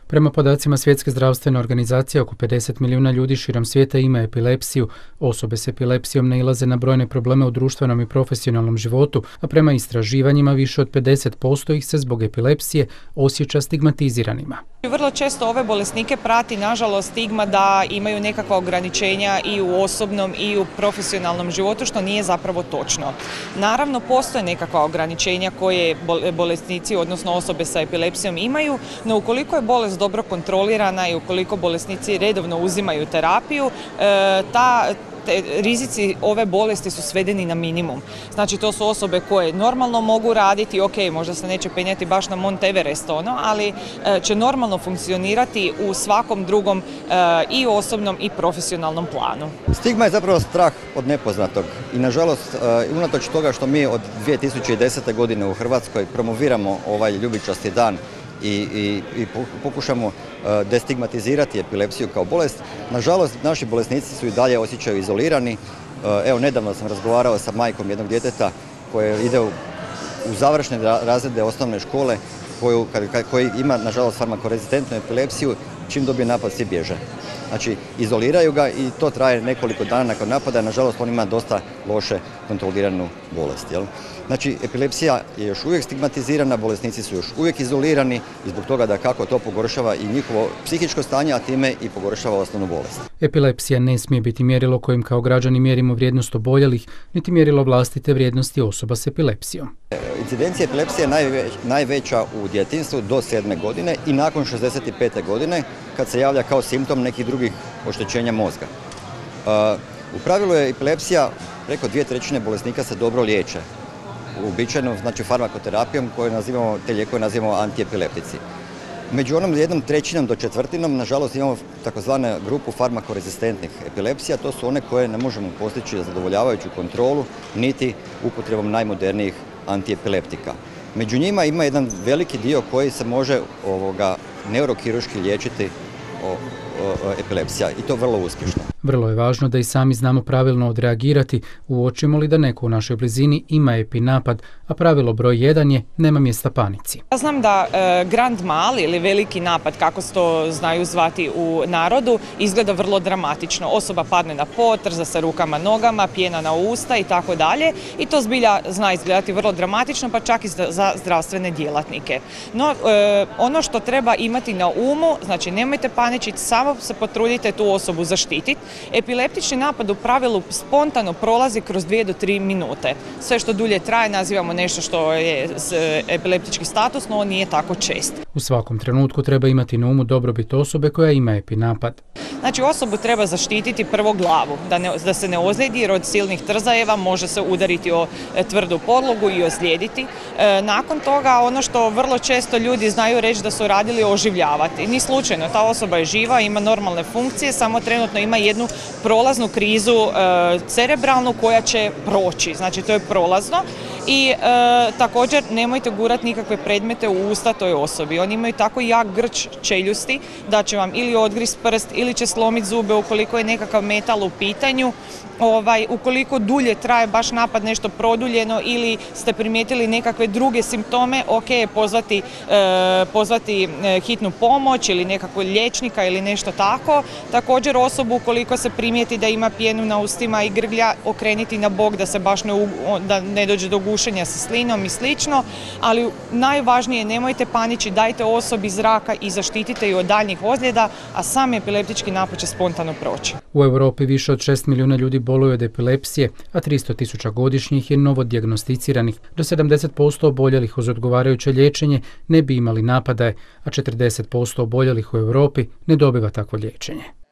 Prema podacima Svjetske zdravstvene organizacije, oko 50 milijuna ljudi širom svijeta ima epilepsiju. Osobe s epilepsijom nailaze na brojne probleme u društvenom i profesionalnom životu, a prema istraživanjima više od 50% ih se zbog epilepsije osjeća stigmatiziranima. Vrlo često ove bolesnike prati, nažalost, stigma da imaju nekakva ograničenja i u osobnom i u profesionalnom životu, što nije zapravo točno. Naravno, postoje nekakva ograničenja koje bolesnici, odnosno osobe sa epilepsijom imaju, no ukoliko je bolest dobro kontrolirana i ukoliko bolesnici redovno uzimaju terapiju, rizici ove bolesti su svedeni na minimum. Znači, to su osobe koje normalno mogu raditi, ok, možda se neće penjati baš na Mont Everest, ali će normalno funkcionirati u svakom drugom i osobnom i profesionalnom planu. Stigma je zapravo strah od nepoznatog i nažalost, unatoč toga što mi od 2010. godine u Hrvatskoj promoviramo ovaj ljubičasti dan i pokušamo destigmatizirati epilepsiju kao bolest, nažalost naši bolesnici su i dalje osjećaju izolirani. Evo, nedavno sam razgovarao sa majkom jednog djeteta koje ide u završne razrede osnovne škole, koji ima nažalost farmakorezistentnu epilepsiju. Čim dobije napad, svi bježe. Znači, izoliraju ga i to traje nekoliko dana nakon napada. Nažalost, on ima dosta loše kontroliranu bolest. Znači, epilepsija je još uvijek stigmatizirana, bolesnici su još uvijek izolirani i zbog toga da kako to pogoršava i njihovo psihičko stanje, a time i pogoršava osnovnu bolest. Epilepsija ne smije biti mjerilo kojim kao građani mjerimo vrijednost oboljelih, niti mjerilo vlastite vrijednosti osoba s epilepsijom. Incidencija epilepsije je najveća u djetinjstvu do 7. godine i nakon 65. godine, kad se javlja kao simptom nekih drugih oštećenja mozga. U pravilu je epilepsija, preko 2/3 bolesnika se dobro liječe. Uobičajeno, znači farmakoterapijom, te lijekove nazivamo antiepileptici. Među onom 1/3 do 1/4, nažalost, imamo takozvanu grupu farmakorezistentnih epilepsija. To su one koje ne možemo postići zadovoljavajuću kontrolu, niti upotrebom najmodernijih antiepileptika. Među njima ima jedan veliki dio koji se može neurokirurški liječiti epilepsija i to vrlo uspješno. Vrlo je važno da i sami znamo pravilno odreagirati, uočimo li da neko u našoj blizini ima epinapad, a pravilo broj 1 je nema mjesta panici. Ja znam da grand mal ili veliki napad, kako se to znaju zvati u narodu, izgleda vrlo dramatično. Osoba padne na pod, trza se rukama, nogama, pjena na usta i tako dalje. I to zbilja zna izgledati vrlo dramatično, pa čak i za zdravstvene djelatnike. No, ono što treba imati na umu, znači nemojte paničiti, samo se potrudite tu osobu zaštititi. Epileptični napad u pravilu spontano prolazi kroz 2 do 3 minute. Sve što dulje traje nazivamo nešto što je epileptički status, no on nije tako čest. U svakom trenutku treba imati na umu dobrobit osobe koja ima epinapad. Znači, osobu treba zaštititi prvo glavu, da se ne ozlijedi, jer od silnih trzajeva može se udariti o tvrdu podlogu i ozlijediti. Nakon toga, ono što vrlo često ljudi znaju reći da su radili oživljavati. Ni slučajno, ta osoba je živa, ima normalne funkcije, samo trenutno ima jednu prolaznu krizu cerebralnu koja će proći. Znači, to je prolazno. I također nemojte gurati nikakve predmete u usta toj osobi. Oni imaju tako jak grč čeljusti da će vam ili odgriz prst ili će slomiti zube ukoliko je nekakav metal u pitanju. Ukoliko dulje traje baš napad, nešto produljeno ili ste primijetili nekakve druge simptome, ok je pozvati hitnu pomoć ili nekakvog liječnika ili nešto tako. Također osobu ukoliko se primijeti da ima pjenu na ustima i grglja, okreniti na bok da se baš da ne dođe do gušenja sa slinom i slično, ali najvažnije nemojte panići, dajte osobi zraka i zaštitite ju od daljnjih ozljeda, a sam epileptički napad će spontano proći. U Europi više od 6 milijuna ljudi boluje od epilepsije, a 300.000 godišnjih je novo dijagnosticiranih. Do 70% oboljelih uz odgovarajuće liječenje ne bi imali napadaje, a 40% oboljelih u Europi ne dobiva takvo liječenje.